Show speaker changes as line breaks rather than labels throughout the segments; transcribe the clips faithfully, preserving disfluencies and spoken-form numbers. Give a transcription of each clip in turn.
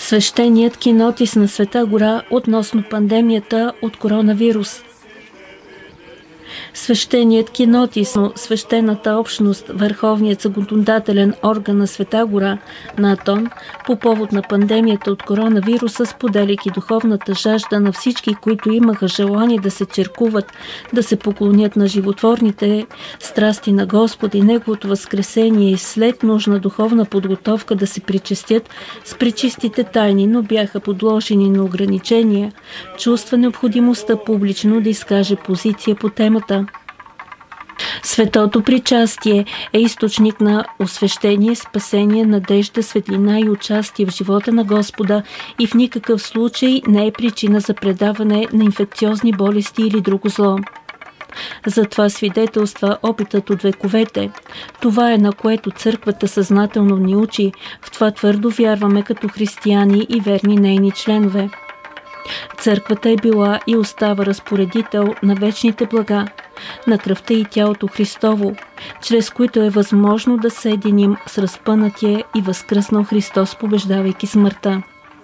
Свещеният кинотис на Света гора относно пандемията от коронавирус. Свещеният кинотис, свещената общност, върховният законодателен орган на Света гора на Атон, по повод на пандемията от коронавируса, споделяйки духовната жажда на всички, които имаха желание да се черкуват, да се поклонят на животворните страсти на Господа и Неговото възкресение и след нужна духовна подготовка да се причестят с пречистите тайни, но бяха подложени на ограничения, чувства необходимостта публично да изкаже позиция по темата. Светото причастие е източник на освещение, спасение, надежда, светлина и участие в живота на Господа и в никакъв случай не е причина за предаване на инфекциозни болести или друго зло. Затова свидетелства опитът от вековете. Това е, на което църквата съзнателно ни учи. В това твърдо вярваме като християни и верни нейни членове. Църквата е била и остава разпоредител на вечните блага, на кръвта и тялото Христово, чрез които е възможно да съединим с разпънатия и възкръснал Христос, побеждавайки смъртта.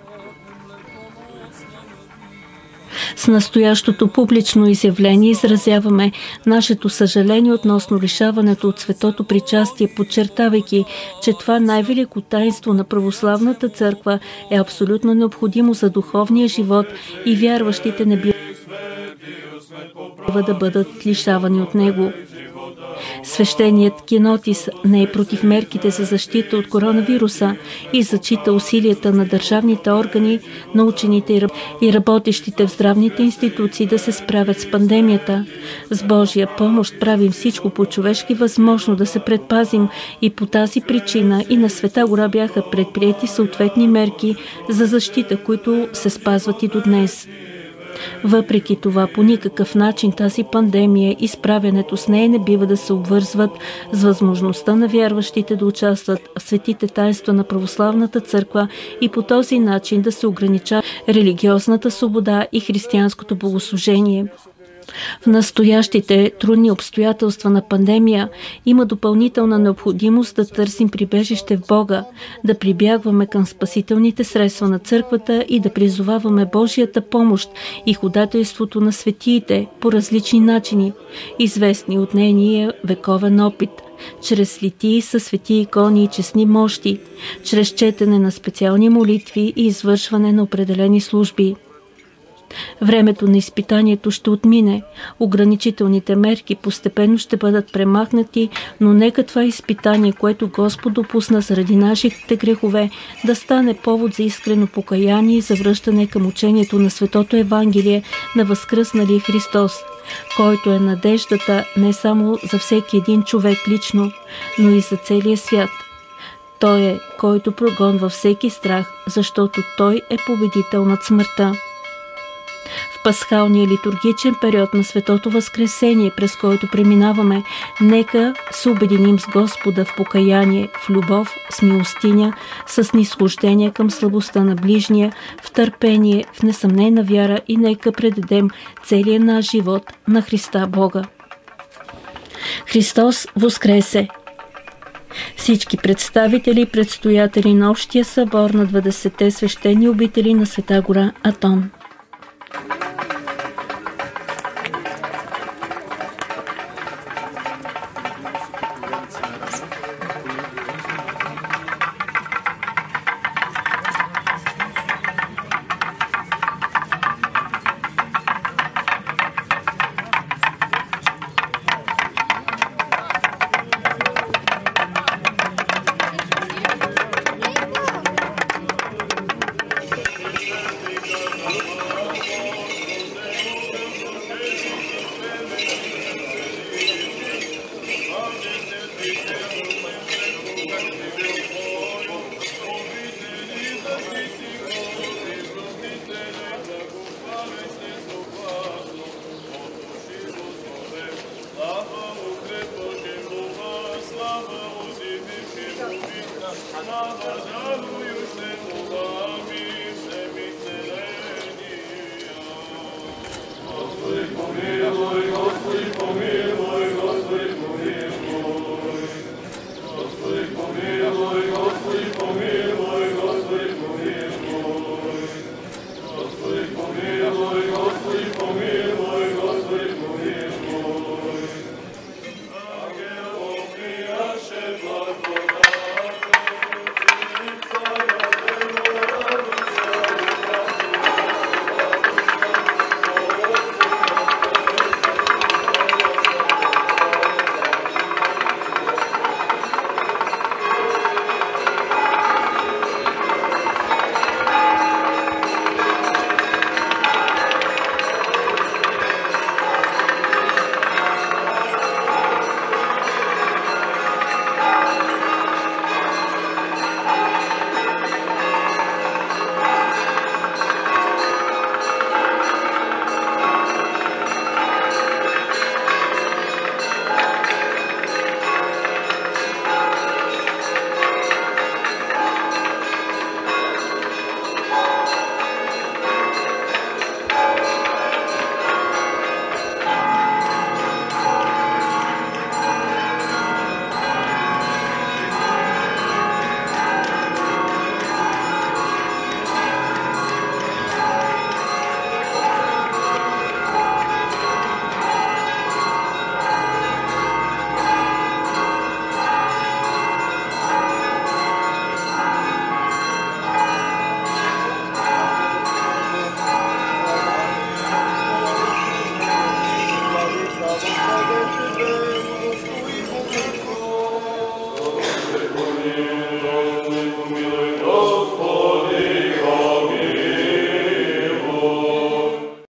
С настоящото публично изявление изразяваме нашето съжаление относно лишаването от светото причастие, подчертавайки, че това най-велико таинство на православната църква е абсолютно необходимо за духовния живот и вярващите не бива да бъдат лишавани от него. Свещеният кинотис не е против мерките за защита от коронавируса и зачита усилията на държавните органи, на учените и работещите в здравните институции да се справят с пандемията. С Божия помощ правим всичко по човешки възможно да се предпазим и по тази причина и на Света гора бяха предприети съответни мерки за защита, които се спазват и до днес. Въпреки това, по никакъв начин тази пандемия и справянето с нея не бива да се обвързват с възможността на вярващите да участват в светите таинства на православната църква и по този начин да се ограничава религиозната свобода и християнското богослужение. В настоящите трудни обстоятелства на пандемия има допълнителна необходимост да търсим прибежище в Бога, да прибягваме към спасителните средства на църквата и да призоваваме Божията помощ и ходателството на светиите по различни начини, известни от нейния вековен опит, чрез литии със свети икони и честни мощи, чрез четене на специални молитви и извършване на определени служби. Времето на изпитанието ще отмине, ограничителните мерки постепенно ще бъдат премахнати, но нека това изпитание, което Господ допусна заради нашите грехове, да стане повод за искрено покаяние и за връщане към учението на Светото Евангелие на възкръсналия Христос, който е надеждата не само за всеки един човек лично, но и за целия свят. Той е, който прогонва всеки страх, защото Той е победител над смъртта. В пасхалния литургичен период на Светото Възкресение, през който преминаваме, нека се обединим с Господа в покаяние, в любов, с милостиня, с снизхождение към слабостта на ближния, в търпение, в несъмнена вяра и нека предадем целия наш живот на Христа Бога. Христос воскресе! Всички представители и предстоятели на Общия събор на двадесетте свещени обители на Света гора Атон.